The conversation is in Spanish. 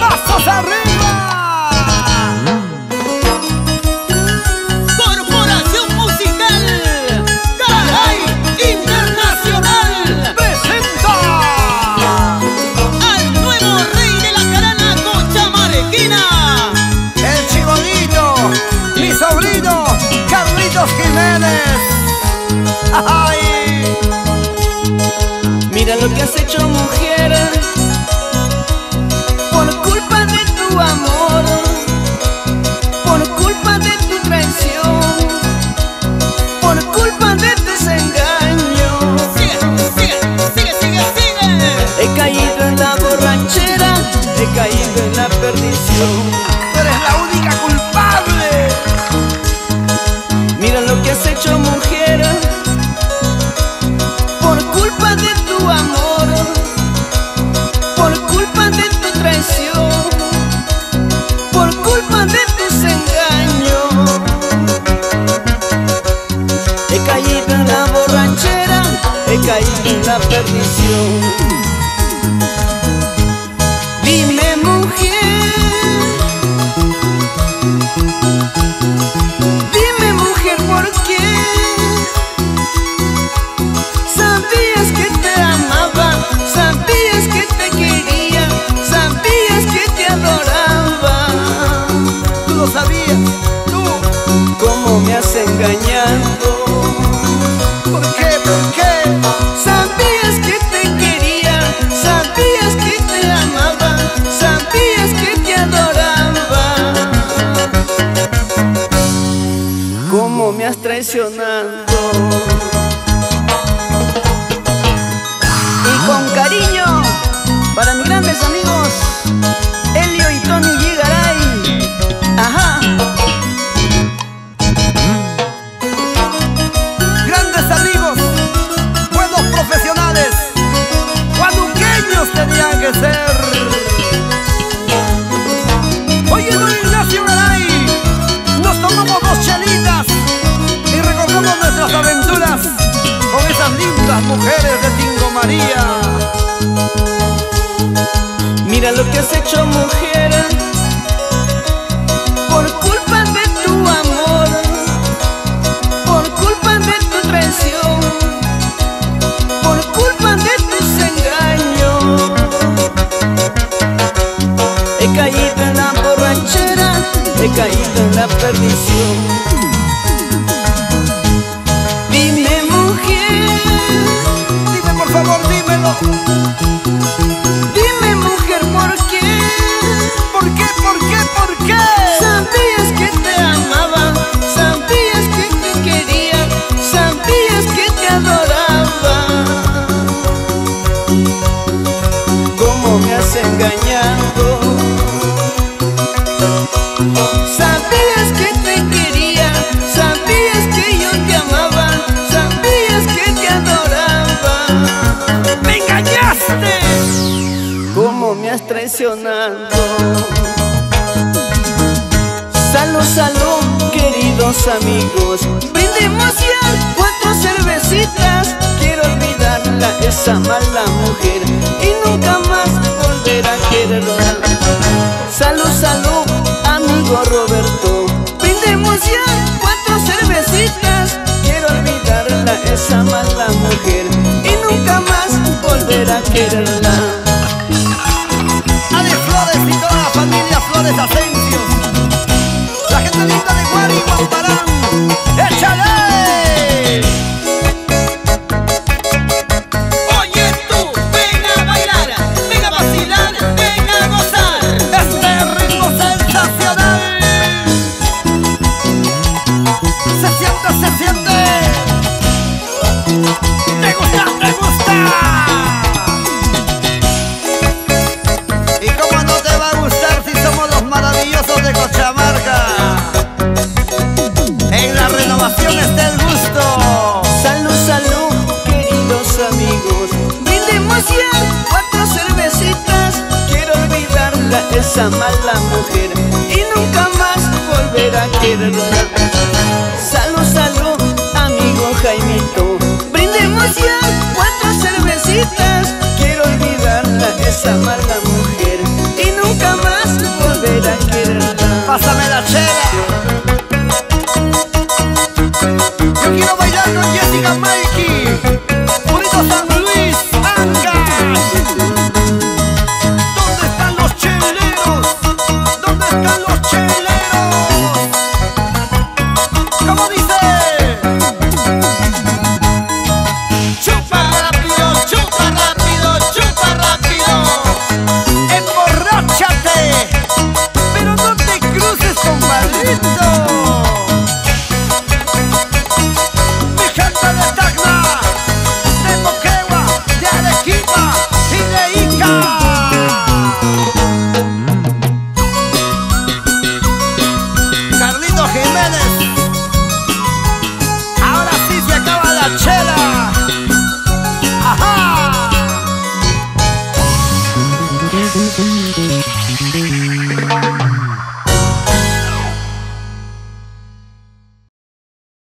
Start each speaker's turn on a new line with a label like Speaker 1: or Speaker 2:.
Speaker 1: ¡Brazos arriba!
Speaker 2: Corporación Musical Garay Internacional
Speaker 1: ¡Presenta!
Speaker 2: al nuevo rey de la carana cochamarquina,
Speaker 1: El Chibolito, mi sobrino, Carlitos Jiménez. ¡Ay!
Speaker 2: Mira lo que has hecho, mujer, por culpa de tu amor, por culpa de tu traición, por culpa de tus engaños. Sigue, sigue, sigue, sigue, sigue. He caído en la borrachera, he caído en la perdición.
Speaker 1: ¡Tú eres la única culpable!
Speaker 2: Mira lo que has hecho, mujer, por culpa de tu amor, por culpa de tu traición, por culpa de tus engaños. He caído en la borrachera, he caído en la perdición. Dime, mujer, dime, mujer, ¿por qué? Sabías que te amaba, sabías que te quería, sabías que te adoraba.
Speaker 1: Tú lo sabías, tú.
Speaker 2: ¿Cómo me has engañado?
Speaker 1: ¿Por qué? ¿Por qué?
Speaker 2: Sabías que te quería, sabías que te amaba, sabías que te adoraba. ¿Cómo me has traicionado? Y con cariño para mis grandes amigos Elio y Tony Gigaray. Ajá.
Speaker 1: Grandes amigos, buenos profesionales, guaduqueños tenían que ser. Oye, don Ignacio Garay, nos tomamos dos chelitas y recordamos nuestras aventuras con esas lindas mujeres de Tingo María.
Speaker 2: Mira lo que has hecho, mujer, por culpa de tu amor, por culpa de tu traición, por culpa de tus engaños. He caído en la borrachera, he caído en la perdición. Dime, mujer,
Speaker 1: Dime, por favor, dímelo.
Speaker 2: dime, mujer, ¿por qué?
Speaker 1: ¿Por qué? ¿Por qué? ¿Por qué?
Speaker 2: Sabías que te amaba, sabías que te quería, sabías que te adoraba. ¿Cómo me has engañado? Sabías que te quería, sabías que yo te amaba, sabías que te adoraba.
Speaker 1: ¡Me engañaste!
Speaker 2: ¿Cómo me has traicionado? Salud, salud, queridos amigos, brindemos ya 4 cervecitas. Quiero olvidarla, esa mala mujer, y nunca más volver a quererla. Salud, salud, amigo Roberto, brindemos ya 4 cervecitas. Quiero olvidarla, esa mala mujer, y nunca más volver a quererla.
Speaker 1: Ale Flores y toda la familia Flores Asensio. La gente linda de Guari y Guamparán. ¡Échale!
Speaker 2: Oye tú, ven a bailar, ven a vacilar, ven a gozar.
Speaker 1: Este ritmo sensacional. Se siente, se siente. ¡Te gusta, te gusta! ¿Y cómo no te va a gustar si somos los maravillosos de Cochamarca? En la renovación está el gusto.
Speaker 2: Salud, salud, queridos amigos, brindemos ya 4 cervecitas. Quiero olvidarla, esa mala mujer, y nunca más volver a quererla. Salud, salud, amigo Jaimito, brindemos ya 4 cervecitas. Quiero olvidarla, esa mala mujer, y nunca más
Speaker 1: Pásame